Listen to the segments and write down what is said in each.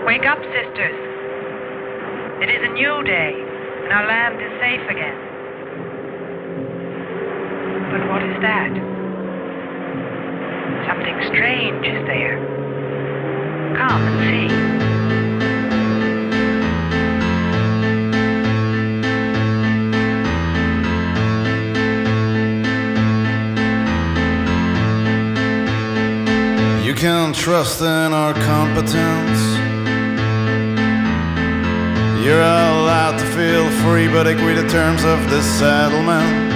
Wake up, sisters. It is a new day, and our land is safe again. But what is that? Something strange is there. Come and see. You can trust in our competence. You're allowed to feel free, but agree the terms of this settlement.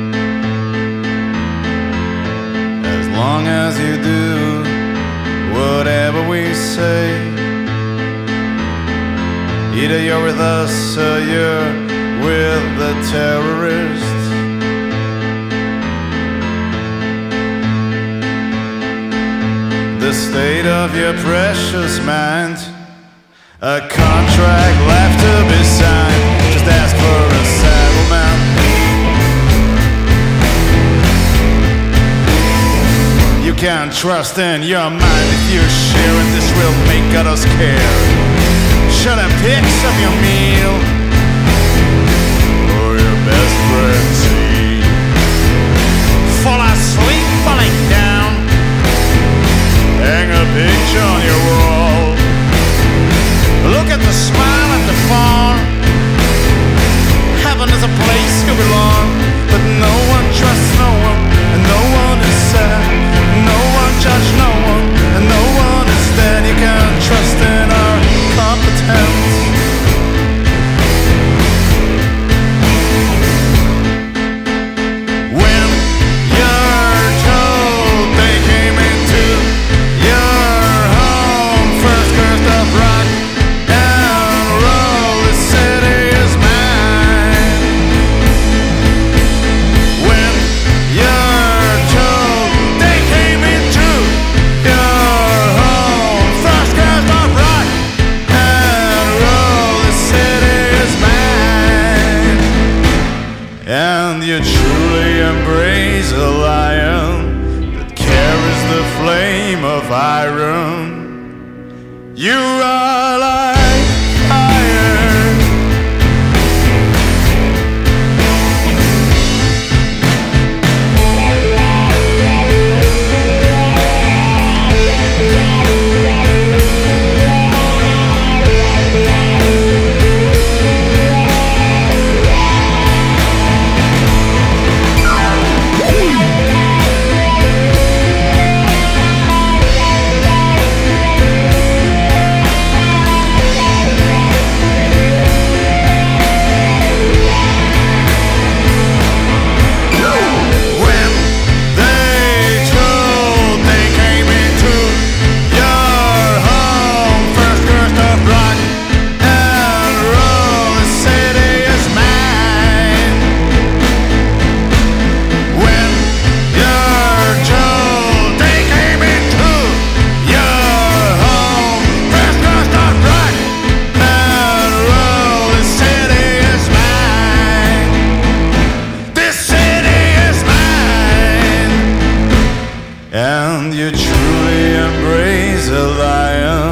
As long as you do whatever we say, either you're with us or you're with the terrorists. The state of your precious mind, a contract left to be signed. Just ask for a settlement. You can't trust in your mind if you're sharing this will make others care. Show them pics of your meal or your best friend see. Fall asleep falling down. Hang a picture on your wall. Look at the smile at the farm. Heaven is a place you belong. But no one trusts no one, and no one is sad. No one judges no one, and no one is dead. You can't trust in our competence. When you're told they came into your home, first cursed up rock and roll, the city is mine. When you're told they came into your home, first cursed up rock and roll, the city is mine. And you truly embrace a lion that carries the flame of iron. You are like fire. And you truly embrace a lion